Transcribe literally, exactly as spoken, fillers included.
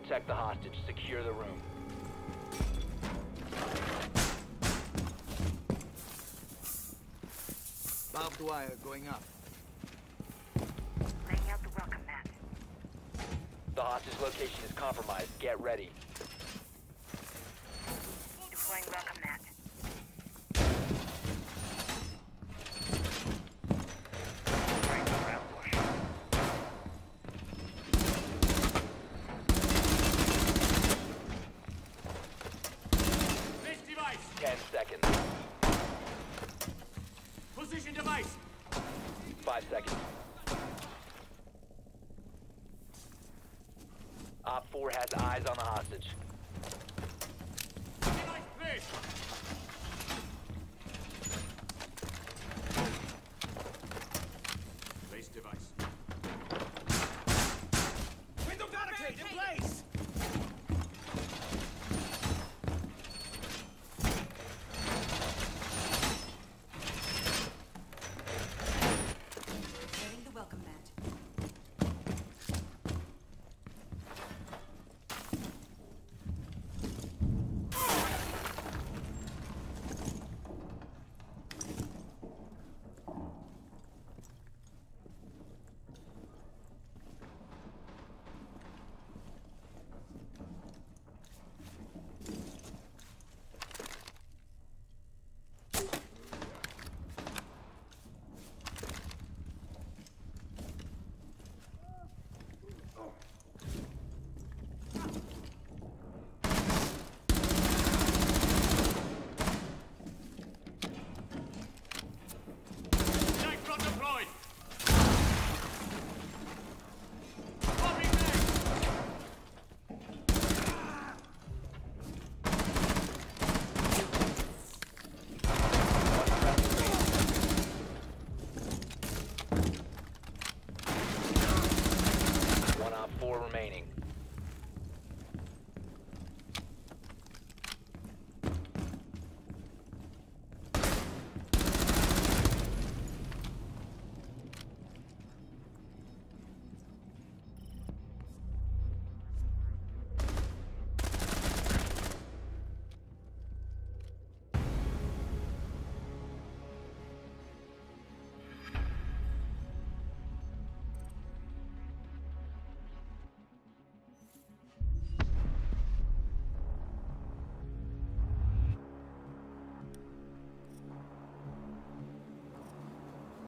protect the hostage. Secure the room. Barbed wire going up. Laying out the welcome mat. The hostage location is compromised. Get ready. Deploying welcome mat. Ten seconds. Position device. Five seconds. Op four has eyes on the hostage. Device placed.